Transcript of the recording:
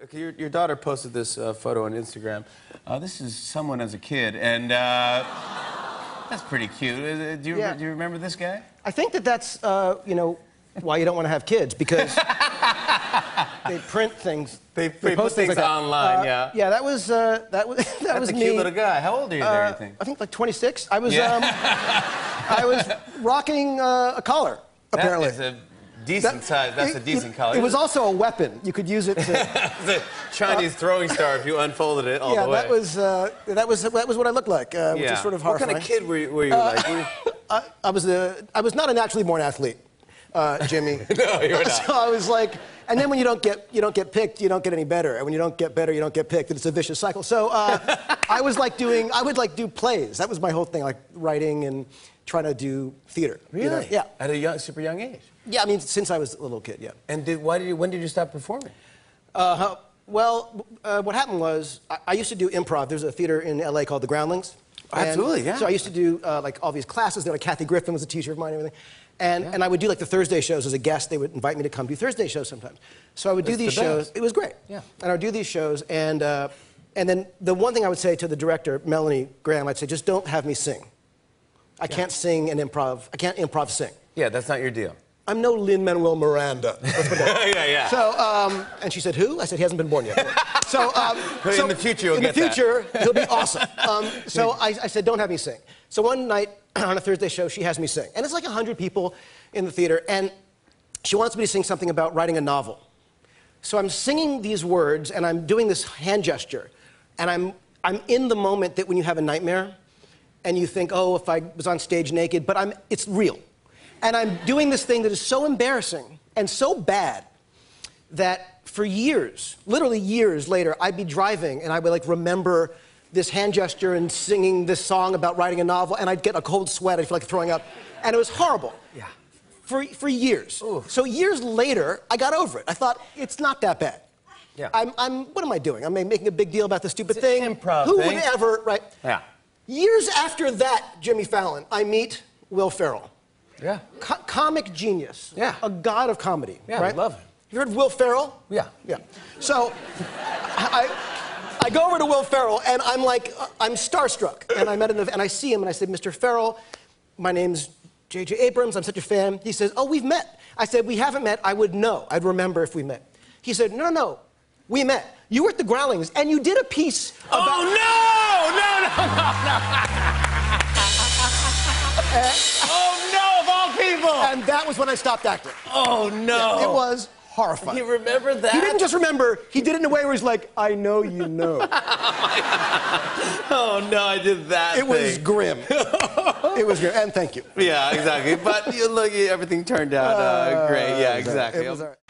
Okay, your daughter posted this photo on Instagram. This is someone as a kid, and that's pretty cute. Do you remember this guy? I think that's why you don't want to have kids, because they print things. They post things like online, yeah. Yeah, that was That's was a me. cute little guy. How old are you there, you think? I think like 26. I was I was rocking a collar, apparently. That is a decent size. That's a decent collar. It was also a weapon. You could use it to... The Chinese throwing star if you unfolded it all the way. Yeah, that was what I looked like, which is sort of horrifying. What kind of kid were you like? I was not a naturally born athlete, Jimmy. No, you were not. So I was like, and then when you don't get picked, you don't get any better, and when you don't get better, you don't get picked, and it's a vicious cycle. So I would do plays. That was my whole thing, like writing and trying to do theater. Really? You know? Yeah. At a super young age. Yeah, I mean, since I was a little kid, yeah. And when did you stop performing? Well, what happened was I used to do improv. There's a theater in LA called The Groundlings. Absolutely, yeah. So I used to do like all these classes. Like Kathy Griffin was a teacher of mine and everything. And I would do like the Thursday shows as a guest. They would invite me to come do Thursday shows sometimes. So I would do these shows. It was great. Yeah. And I would do these shows. And then the one thing I would say to the director, Melanie Graham, I'd say, just don't have me sing. I can't sing and improv. I can't improv sing. Yeah, that's not your deal. I'm no Lin-Manuel Miranda. Yeah. So, and she said, who? I said, he hasn't been born yet. So in the future, you'll get that. In the future, he'll be awesome. So I said, don't have me sing. So one night on a Thursday show, she has me sing. And it's like 100 people in the theater. And she wants me to sing something about writing a novel. So I'm singing these words, and I'm doing this hand gesture. And I'm in the moment that when you have a nightmare, and you think, oh, if I was on stage naked, but it's real. And I'm doing this thing that is so embarrassing and so bad that for years, literally years later, I'd be driving and I would like remember this hand gesture and singing this song about writing a novel, and I'd get a cold sweat, I'd feel like throwing up. And it was horrible. Yeah. For years. Ooh. So years later, I got over it. I thought, it's not that bad. Yeah. What am I doing? I'm making a big deal about this stupid thing. Improv Who thing. would ever, right? Yeah. Years after that, Jimmy Fallon, I meet Will Ferrell. Yeah. Comic genius. Yeah. A god of comedy. Yeah, right? I love him. You heard of Will Ferrell? Yeah. Yeah. So I go over to Will Ferrell, and I'm like, I'm starstruck. And I see him, and I said, Mr. Ferrell, my name's J.J. Abrams. I'm such a fan. He says, oh, we've met. I said, we haven't met. I would know. I'd remember if we met. He said, no. We met. You were at the Groundlings, and you did a piece about... Oh, no! Oh, no, of all people! And that was when I stopped acting. Oh, no. Yeah, it was horrifying. You remember that? He didn't just remember, he did it in a way where he's like, I know you know. Oh, my God. Oh, no, I did that It was grim. It was grim, and thank you. Yeah, exactly. But look, everything turned out great. Yeah, exactly. It was all right.